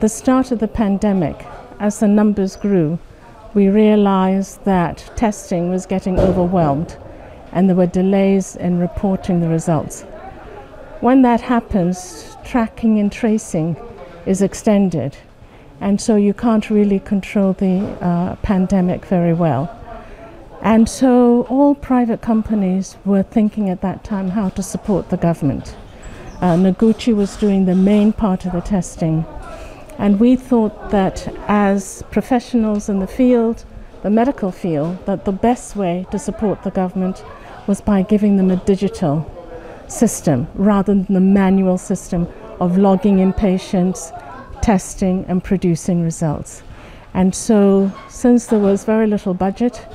the start of the pandemic, as the numbers grew, we realized that testing was getting overwhelmed and there were delays in reporting the results. When that happens, tracking and tracing is extended, and so you can't really control the pandemic very well. And so all private companies were thinking at that time how to support the government. Noguchi was doing the main part of the testing, and we thought that as professionals in the field, the medical field, that the best way to support the government was by giving them a digital system rather than the manual system of logging in patients, testing and producing results. And so since there was very little budget,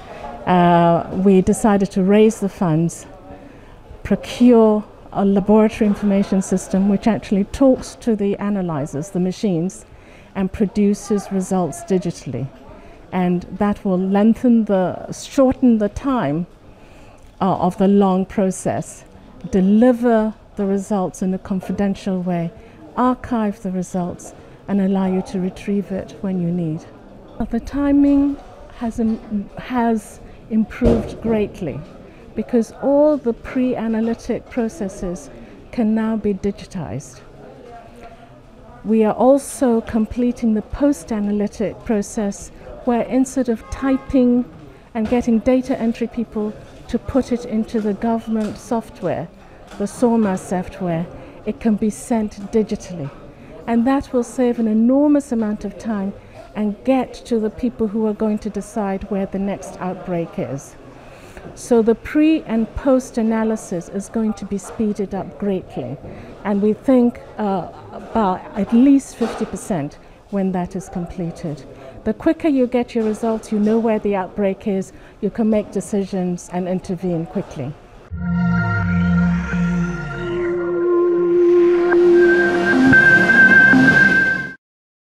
we decided to raise the funds, procure a laboratory information system which actually talks to the analyzers, the machines, and produces results digitally. And that will shorten the time of the long process, deliver the results in a confidential way, archive the results, and allow you to retrieve it when you need. The timing has improved greatly because all the pre-analytic processes can now be digitized. We are also completing the post-analytic process where instead of typing and getting data entry people to put it into the government software, the SORMA software, it can be sent digitally. And that will save an enormous amount of time and get to the people who are going to decide where the next outbreak is. So the pre and post analysis is going to be speeded up greatly, and we think about at least 50% when that is completed. The quicker you get your results, you know where the outbreak is, you can make decisions and intervene quickly.